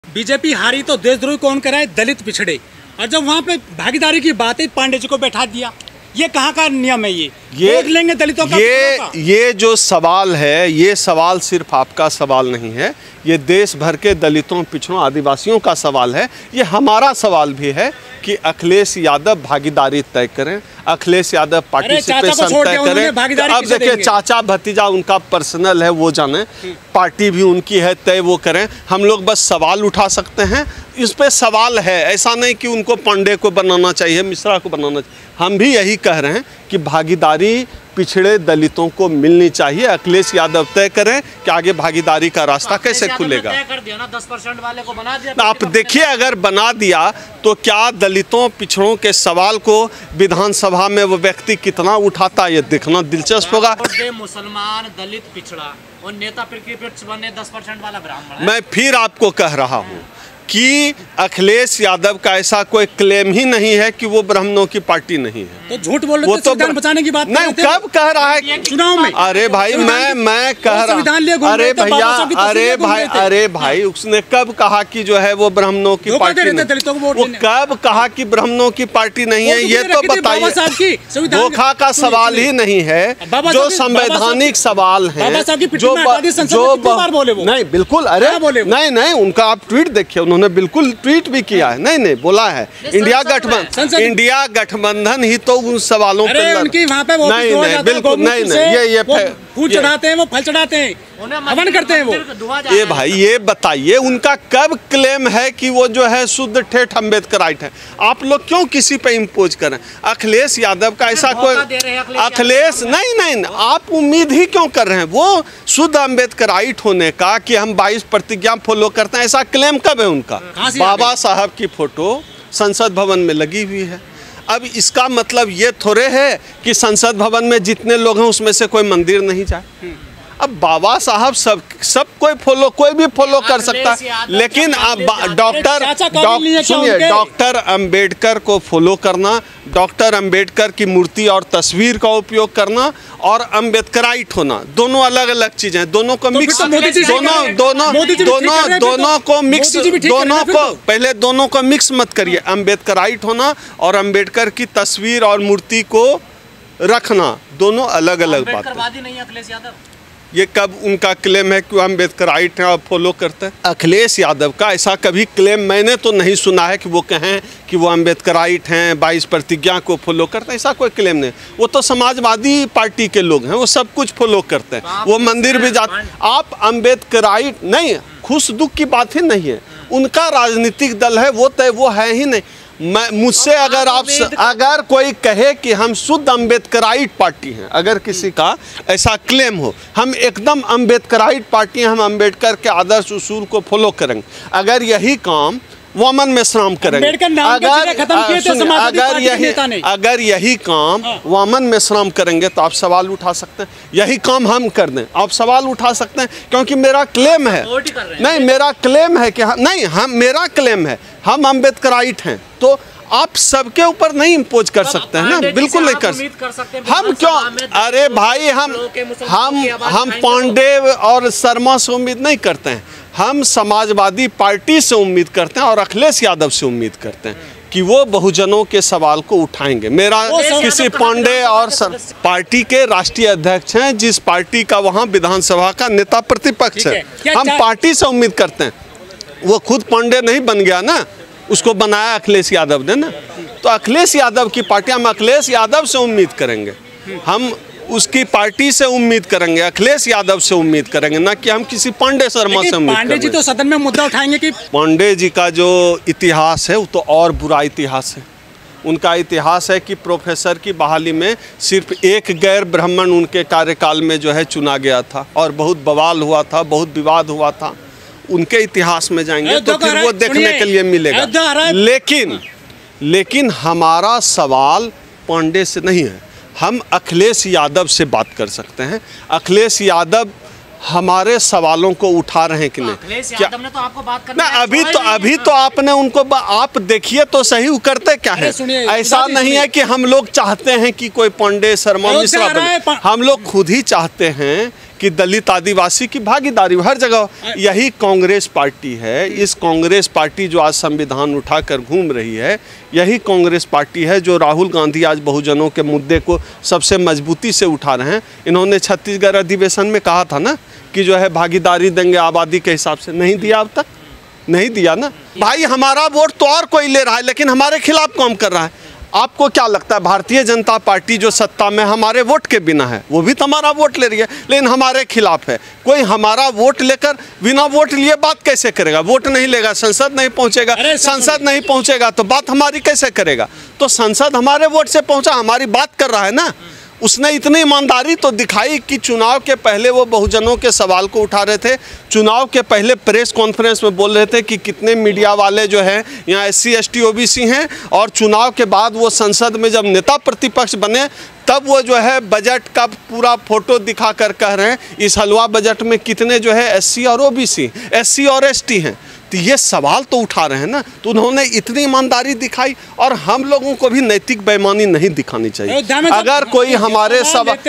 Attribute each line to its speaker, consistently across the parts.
Speaker 1: BJP हारी तो देशद्रोही कौन कराए? दलित पिछड़े। और जब वहाँ पे भागीदारी की बात है, पांडे जी को बैठा दिया। ये कहाँ का नियम है? ये वोट लेंगे दलितों का?
Speaker 2: ये जो सवाल है, ये सवाल सिर्फ आपका सवाल नहीं है, ये देश भर के दलितों, पिछड़ों, आदिवासियों का सवाल है। ये हमारा सवाल भी है कि अखिलेश यादव भागीदारी तय करें, अखिलेश यादव पार्टिसिपेशन तय करें। अब देखिए, चाचा भतीजा उनका पर्सनल है, वो जाने, पार्टी भी उनकी है, तय वो करें। हम लोग बस सवाल उठा सकते हैं, इस पे सवाल है। ऐसा नहीं कि उनको पांडे को बनाना चाहिए, मिश्रा को बनाना चाहिए। हम भी यही कह रहे हैं कि भागीदारी पिछड़े दलितों को मिलनी चाहिए। अखिलेश यादव तय करें कि आगे भागीदारी का रास्ता कैसे खुलेगा।
Speaker 3: तय कर दिया ना, 10% वाले को बना दिया।
Speaker 2: आप देखिए, अगर बना दिया तो क्या दलितों, पिछड़ों के सवाल को विधानसभा में वो व्यक्ति कितना उठाता, ये देखना दिलचस्प होगा।
Speaker 3: मुसलमान, दलित, पिछड़ा और नेता प्रतिपक्ष बने 10% वाला ब्राह्मण।
Speaker 2: मैं फिर आपको कह रहा हूँ कि अखिलेश यादव का ऐसा कोई क्लेम ही नहीं है कि वो ब्राह्मणों की पार्टी नहीं है।
Speaker 1: तो झूठ बोल रहे, तो बचाने की बात
Speaker 2: नहीं, कब कह रहा है
Speaker 1: चुनाव में?
Speaker 2: अरे भाई, मैं कह रहा हूँ, अरे भैया, अरे भाई, उसने कब कहा कि जो है वो ब्राह्मणों की पार्टी नहीं? वो कब कहा कि ब्राह्मणों की पार्टी नहीं है? ये तो बताइए। धोखा का सवाल ही नहीं है, जो संवैधानिक सवाल है, जो नहीं, बिल्कुल। अरे नहीं, उनका आप ट्वीट देखिए, उन्होंने बिल्कुल ट्वीट भी किया है। नहीं बोला है इंडिया गठबंधन ही तो उन सवालों पे नहीं, बिल्कुल नहीं, ये
Speaker 1: फूल चढ़ाते हैं, वो फल चढ़ाते हैं, हवन करते हैं वो।
Speaker 2: ये भाई, ये बताइए, उनका कब क्लेम है कि वो जो है शुद्ध ठेठ अम्बेडकराइट है? आप लोग क्यों किसी पे इम्पोज करें? अखिलेश यादव का ऐसा कोई अखिलेश नहीं, आप उम्मीद ही क्यों कर रहे हैं वो शुद्ध अम्बेडकराइट होने का कि हम 22 प्रतिज्ञा फॉलो करते हैं? ऐसा क्लेम कब है उनका? बाबा साहब की फोटो संसद भवन में लगी हुई है। अब इसका मतलब ये थोड़े है कि संसद भवन में जितने लोग हैं उसमें से कोई मंदिर नहीं जाए। अब बाबा साहब सब कोई भी फॉलो कर सकता है, लेकिन डॉक्टर अंबेडकर को फॉलो करना, डॉक्टर अंबेडकर की मूर्ति और तस्वीर का उपयोग करना और अम्बेडकराइट होना, दोनों अलग अलग चीजें हैं। दोनों को मिक्स, दोनों को मिक्स मत करिए। अम्बेडकराइट होना और अम्बेडकर की तस्वीर और मूर्ति को रखना, दोनों अलग अलग बात है। ये कब उनका क्लेम है कि वो अम्बेडकराइट हैं और फॉलो करते हैं? अखिलेश यादव का ऐसा कभी क्लेम मैंने तो नहीं सुना है कि वो कहें कि वो अम्बेडकराइट हैं, 22 प्रतिज्ञा को फॉलो करते हैं। ऐसा कोई क्लेम नहीं। वो तो समाजवादी पार्टी के लोग हैं, वो सब कुछ फॉलो करते हैं, वो मंदिर भी जाते। आप अम्बेडकराइट नहीं, खुश दुख की बात ही नहीं है। उनका राजनीतिक दल है, वो है ही नहीं। मुझसे अगर कोई कहे कि हम शुद्ध अम्बेडकराइट पार्टी हैं, अगर किसी का ऐसा क्लेम हो, हम एकदम अम्बेडकराइट पार्टी हैं, हम अम्बेडकर के आदर्श उसूल को फॉलो करेंगे, अगर यही काम वामन मेश्राम करेंगे, अगर यही काम वामन मेश्राम करेंगे तो आप सवाल उठा सकते हैं। यही काम हम कर दें, आप सवाल उठा सकते हैं, क्योंकि मेरा क्लेम है। नहीं, मेरा क्लेम है कि मेरा क्लेम है हम अम्बेडकराइट हैं, तो आप सबके ऊपर नहीं इम्पोज कर सकते हैं ना, बिल्कुल नहीं कर सकते। हम क्यों? अरे भाई, हम पांडे और शर्मा से उम्मीद नहीं करते हैं, हम समाजवादी पार्टी से उम्मीद करते हैं और अखिलेश यादव से उम्मीद करते हैं कि वो बहुजनों के सवाल को उठाएंगे। मेरा किसी पांडे और पार्टी के राष्ट्रीय अध्यक्ष हैं, जिस पार्टी का वहाँ विधानसभा का नेता प्रतिपक्ष है, हम पार्टी से उम्मीद करते हैं। वो खुद पांडे नहीं बन गया ना, उसको बनाया अखिलेश यादव ने ना, तो अखिलेश यादव की पार्टी, हम अखिलेश यादव से उम्मीद करेंगे, हम उसकी पार्टी से उम्मीद करेंगे, अखिलेश यादव से उम्मीद करेंगे, ना कि हम किसी पांडे शर्मा से उम्मीद करेंगे।
Speaker 1: पांडे जी तो सदन में मुद्दा उठाएंगे कि
Speaker 2: पांडे जी का जो इतिहास है वो तो और बुरा इतिहास है। उनका इतिहास है कि प्रोफेसर की बहाली में सिर्फ एक गैर ब्राह्मण उनके कार्यकाल में जो है चुना गया था और बहुत बवाल हुआ था, बहुत विवाद हुआ था। उनके इतिहास में जाएंगे तो फिर वो देखने के लिए मिलेगा। लेकिन हमारा सवाल पांडे से नहीं है, हम अखिलेश यादव से बात कर सकते हैं। अखिलेश यादव हमारे सवालों को उठा रहे हैं कि नहीं?
Speaker 3: अखिलेश यादव ने तो आपको बात करना
Speaker 2: है। अभी तो आपने उनको आप देखिए तो सही, वो करते क्या है? ऐसा नहीं है कि हम लोग चाहते हैं कि कोई पांडे शर्मा मिश्रा बने, हम लोग खुद ही चाहते हैं कि दलित आदिवासी की भागीदारी हर जगह। यही कांग्रेस पार्टी है, इस कांग्रेस पार्टी जो आज संविधान उठाकर घूम रही है, यही कांग्रेस पार्टी है जो राहुल गांधी आज बहुजनों के मुद्दे को सबसे मजबूती से उठा रहे हैं। इन्होंने छत्तीसगढ़ अधिवेशन में कहा था ना कि जो है भागीदारी देंगे आबादी के हिसाब से, नहीं दिया, अब तक नहीं दिया ना भाई। हमारा वोट तो और कोई ले रहा है लेकिन हमारे खिलाफ काम कर रहा है। आपको क्या लगता है भारतीय जनता पार्टी जो सत्ता में हमारे वोट के बिना है, वो भी तो हमारा वोट ले रही है लेकिन हमारे खिलाफ है। कोई हमारा वोट लेकर बिना वोट लिए बात कैसे करेगा? वोट नहीं लेगा, संसद नहीं पहुंचेगा, संसद नहीं पहुंचेगा तो बात हमारी कैसे करेगा? तो संसद हमारे वोट से पहुंचा, हमारी बात कर रहा है ना। उसने इतनी ईमानदारी तो दिखाई कि चुनाव के पहले वो बहुजनों के सवाल को उठा रहे थे। चुनाव के पहले प्रेस कॉन्फ्रेंस में बोल रहे थे कि कितने मीडिया वाले जो हैं यहाँ SC ST OBC हैं, और चुनाव के बाद वो संसद में जब नेता प्रतिपक्ष बने तब वो जो है बजट का पूरा फोटो दिखा कर कह रहे हैं इस हलवा बजट में कितने जो है SC और OBC, SC और ST हैं। तो ये सवाल तो उठा रहे हैं ना, तो उन्होंने इतनी ईमानदारी दिखाई। और हम लोगों को भी नैतिक बेईमानी नहीं दिखानी चाहिए। अगर कोई हमारे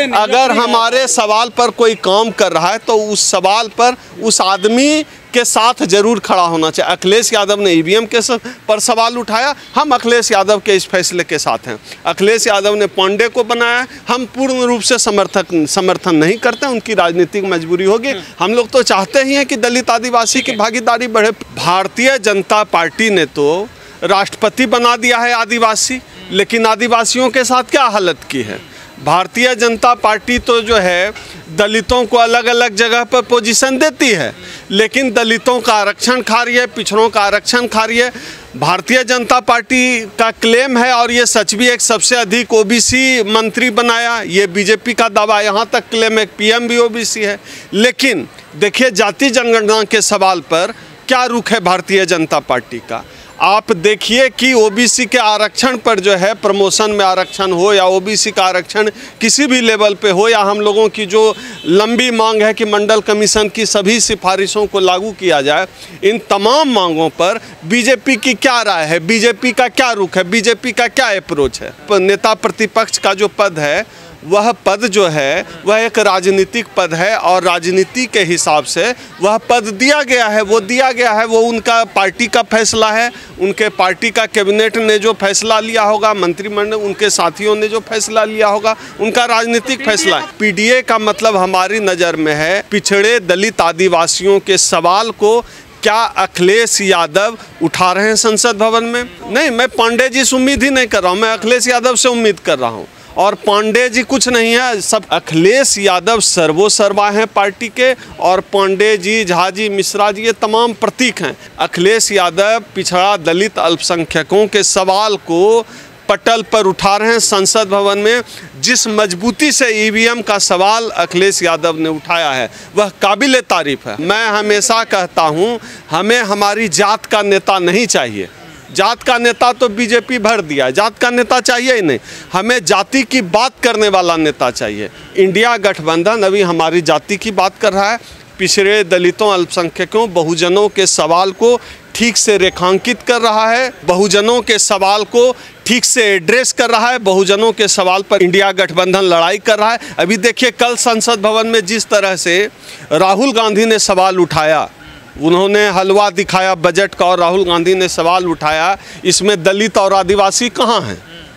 Speaker 2: सवाल पर कोई काम कर रहा है तो उस सवाल पर उस आदमी के साथ जरूर खड़ा होना चाहिए। अखिलेश यादव ने EVM के पर सवाल उठाया, हम अखिलेश यादव के इस फैसले के साथ हैं। अखिलेश यादव ने पांडे को बनाया, हम पूर्ण रूप से समर्थन नहीं करते, उनकी राजनीतिक मजबूरी होगी। हम लोग तो चाहते ही हैं कि दलित आदिवासी की भागीदारी बढ़े। भारतीय जनता पार्टी ने तो राष्ट्रपति बना दिया है आदिवासी, लेकिन आदिवासियों के साथ क्या हालत की है? भारतीय जनता पार्टी तो जो है दलितों को अलग अलग जगह पर पोजीशन देती है, लेकिन दलितों का आरक्षण खा रही है, पिछड़ों का आरक्षण खा रही है। भारतीय जनता पार्टी का क्लेम है, और ये सच भी, एक सबसे अधिक OBC मंत्री बनाया, ये BJP का दावा, यहाँ तक क्लेम है PM भी OBC है। लेकिन देखिए जाति जनगणना के सवाल पर क्या रुख है भारतीय जनता पार्टी का। आप देखिए कि OBC के आरक्षण पर जो है, प्रमोशन में आरक्षण हो या OBC का आरक्षण किसी भी लेवल पे हो, या हम लोगों की जो लंबी मांग है कि मंडल कमीशन की सभी सिफारिशों को लागू किया जाए, इन तमाम मांगों पर BJP की क्या राय है, BJP का क्या रुख है, BJP का क्या अप्रोच है? नेता प्रतिपक्ष का जो पद है वह पद जो है वह एक राजनीतिक पद है, और राजनीति के हिसाब से वह पद दिया गया है, वो उनका पार्टी का फैसला है। उनके पार्टी का कैबिनेट ने जो फैसला लिया होगा, मंत्रिमंडल उनके साथियों ने जो फैसला लिया होगा, उनका राजनीतिक फैसला है। PDA का मतलब हमारी नज़र में है पिछड़े दलित आदिवासियों के सवाल को क्या अखिलेश यादव उठा रहे हैं संसद भवन में? नहीं, मैं पांडे जी से उम्मीद ही नहीं कर रहा हूँ, मैं अखिलेश यादव से उम्मीद कर रहा हूँ। और पांडे जी कुछ नहीं है, सब अखिलेश यादव सर्वोसर्वा हैं पार्टी के, और पांडे जी, झा जी, मिश्रा जी, ये तमाम प्रतीक हैं। अखिलेश यादव पिछड़ा दलित अल्पसंख्यकों के सवाल को पटल पर उठा रहे हैं संसद भवन में। जिस मजबूती से EVM का सवाल अखिलेश यादव ने उठाया है वह काबिल तारीफ है। मैं हमेशा कहता हूँ हमें हमारी जात का नेता नहीं चाहिए, जात का नेता तो BJP भर दिया है, जात का नेता चाहिए ही नहीं, हमें जाति की बात करने वाला नेता चाहिए। इंडिया गठबंधन अभी हमारी जाति की बात कर रहा है, पिछड़े दलितों, अल्पसंख्यकों, बहुजनों के सवाल को ठीक से रेखांकित कर रहा है, बहुजनों के सवाल को ठीक से एड्रेस कर रहा है, बहुजनों के सवाल पर इंडिया गठबंधन लड़ाई कर रहा है। अभी देखिए कल संसद भवन में जिस तरह से राहुल गांधी ने सवाल उठाया, उन्होंने हलवा दिखाया बजट का, और राहुल गांधी ने सवाल उठाया इसमें दलित और आदिवासी कहाँ हैं।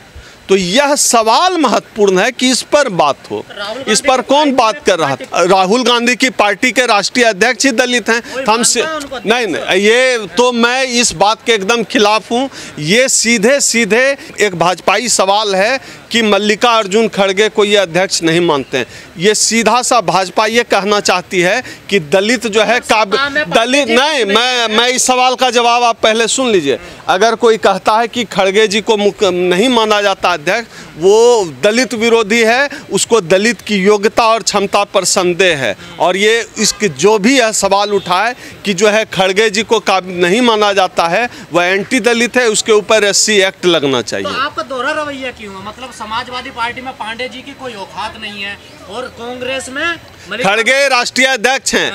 Speaker 2: तो यह सवाल महत्वपूर्ण है कि इस पर बात हो। इस पर कौन बात कर रहा था? राहुल गांधी की पार्टी के राष्ट्रीय अध्यक्ष ही दलित हैं। हमसे नहीं, ये तो मैं इस बात के एकदम खिलाफ हूँ। ये सीधे सीधे एक भाजपाई सवाल है कि मल्लिकार्जुन खड़गे को ये अध्यक्ष नहीं मानते हैं। ये सीधा सा भाजपा ये कहना चाहती है कि दलित जो है दलित नहीं। मैं इस सवाल का जवाब आप पहले सुन लीजिए। अगर कोई कहता है कि खड़गे जी को नहीं माना जाता अध्यक्ष, वो दलित विरोधी है, उसको दलित की योग्यता और क्षमता पर संदेह है। और ये इसके जो भी यह सवाल उठाए कि जो है खड़गे जी को नहीं माना जाता है वह एंटी दलित है, उसके ऊपर SC एक्ट लगना चाहिए।
Speaker 3: तो आपका दोहरा रवैया क्यों है? मतलब समाजवादी पार्टी में पांडे जी की कोई औकात नहीं है और कांग्रेस में
Speaker 2: खड़गे राष्ट्रीय अध्यक्ष हैं,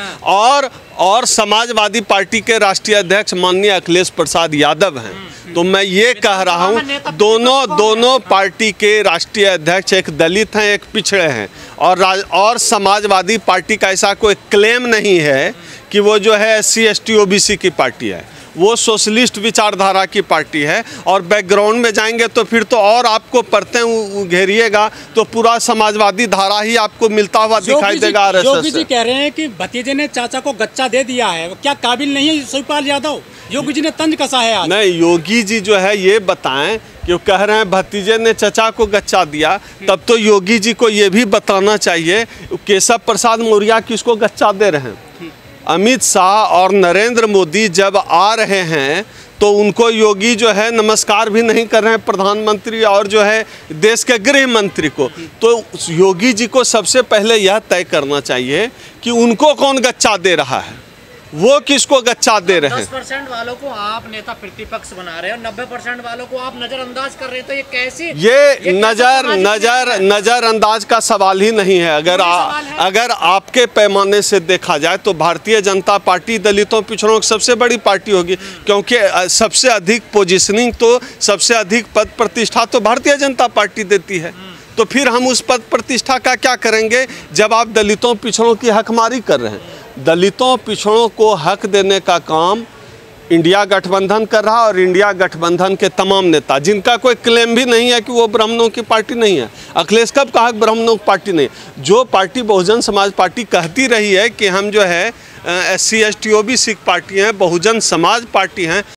Speaker 2: और समाजवादी पार्टी के राष्ट्रीय अध्यक्ष माननीय अखिलेश प्रसाद यादव हैं। तो मैं ये कह रहा हूँ दोनों पार्टी के राष्ट्रीय अध्यक्ष एक दलित हैं, एक पिछड़े हैं, और समाजवादी पार्टी का ऐसा कोई क्लेम नहीं है कि वो जो है SC ST OBC की पार्टी है। वो सोशलिस्ट विचारधारा की पार्टी है। और बैकग्राउंड में जाएंगे तो फिर तो और आपको परतें घेरिएगा तो पूरा समाजवादी धारा ही आपको मिलता हुआ दिखाई देगा।
Speaker 1: योगी जी कह रहे हैं कि भतीजे ने चाचा को गच्चा दे दिया है, क्या काबिल नहीं है शिवपाल यादव? योगी जी ने तंज कसा है आज।
Speaker 2: नहीं, योगी जी जो है ये बताएं कि वो कह रहे हैं भतीजे ने चचा को गच्चा दिया, तब तो योगी जी को ये भी बताना चाहिए केशव प्रसाद मौर्य किसको गच्चा दे रहे हैं। अमित शाह और नरेंद्र मोदी जब आ रहे हैं तो उनको योगी जो है नमस्कार भी नहीं कर रहे हैं, प्रधानमंत्री और जो है देश के गृह मंत्री को। तो योगी जी को सबसे पहले यह तय करना चाहिए कि उनको कौन गच्चा दे रहा है, वो किसको गच्चा दे रहे हैं।
Speaker 3: 10% वालों को आप नेता प्रतिपक्ष बना रहे हैं और 90% वालों को आप नजरअंदाज कर रहे हैं, तो ये कैसे?
Speaker 2: ये नजरअंदाज का सवाल ही नहीं है। अगर आपके पैमाने से देखा जाए तो भारतीय जनता पार्टी दलितों पिछड़ों की सबसे बड़ी पार्टी होगी, क्योंकि सबसे अधिक पोजीशनिंग तो सबसे अधिक पद प्रतिष्ठा तो भारतीय जनता पार्टी देती है। तो फिर हम उस पद प्रतिष्ठा का क्या करेंगे जब आप दलितों पिछड़ों की हकमारी कर रहे हैं। दलितों पिछड़ों को हक देने का काम इंडिया गठबंधन कर रहा, और इंडिया गठबंधन के तमाम नेता, जिनका कोई क्लेम भी नहीं है कि वो ब्राह्मणों की पार्टी नहीं है। अखिलेश कब कहा ब्राह्मणों की पार्टी नहीं, जो पार्टी बहुजन समाज पार्टी कहती रही है कि हम जो है SC ST OBC पार्टी हैं, बहुजन समाज पार्टी हैं,